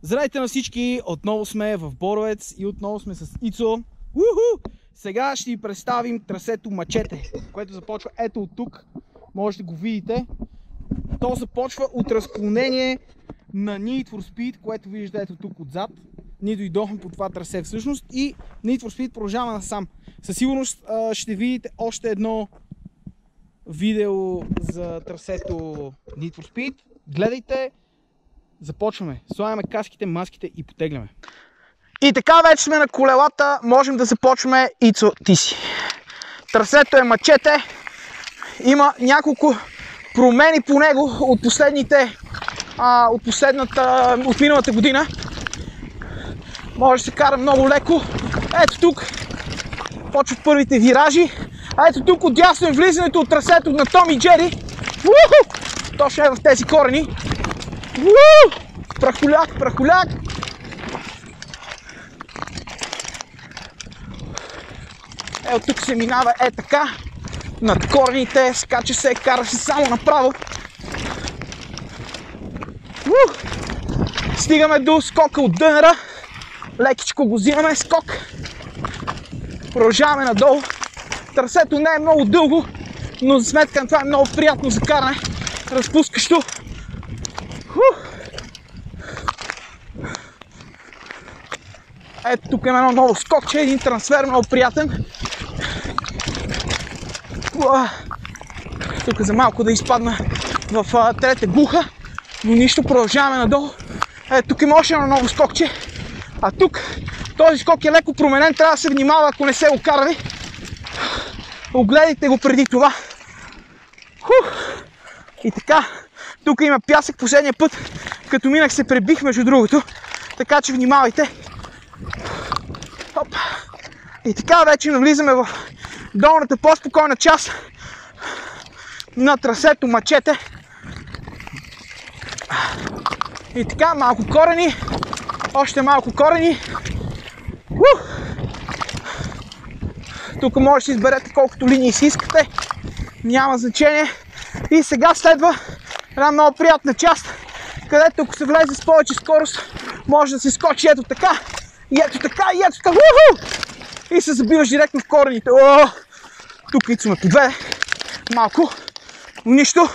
Здравейте на всички! Отново сме в Боровец и отново сме с Ицо. Уху! Сега ще ви представим трасето Мачете, което започва ето от тук. Може да го видите. То започва от разклонение на Need for Speed, което виждате ето тук отзад. Ние дойдохме по това трасе всъщност и Need for Speed продължава насам. Със сигурност ще видите още едно видео за трасето Need for Speed. Гледайте! Започваме. Слагаме каските, маските и потегляме. И така вече сме на колелата. Можем да започваме. Ицо, ти си. Трасето е Мачете. Има няколко промени по него от от миналата година. Може да се кара много леко. Ето тук почват първите виражи. А ето тук отдясно е влизането от трасето на Том и Джери. Точно е в тези корени. Прахоляк, прахоляк! Ето тук се минава така, над корените, скача се, кара се само направо. Стигаме до скока от дънера, лекичко го взимаме, скок. Продължаваме надолу. Трасето не е много дълго, но за сметка на това е много приятно за каране, разпускащо. Ето тук има едно ново скокче, един трансфер много приятен. Тук за малко да изпадна в трета глуха, но нищо, продължаваме надолу. Ето тук има още едно ново скокче, а тук този скок е леко променен, трябва да се внимава, ако не се го карали. Огледайте го преди това. И така, тук има пясък, последния път, като минах се пребих между другото, така че внимавайте. Оп. И така вече навлизаме в долната по-спокойна част на трасето Мачете. И така, малко корени, още малко корени. Тук може да си изберете колкото линии си искате, няма значение. И сега следва една много приятна част, където ако се влезе с повече скорост, може да се скочи ето така, и ето така, и ето така. И се забиваш директно в корените. Тук Ицо ме подведе малко, но нищо.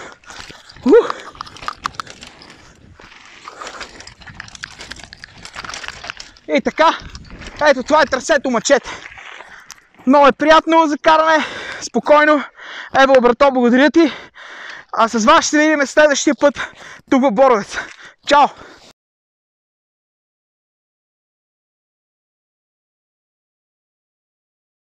И така, ето това е трасето Мачете. Много е приятно за каране, спокойно. Ево, брато, благодаря ти. А с вас ще се видим следващия път тук в Боровец. Чао!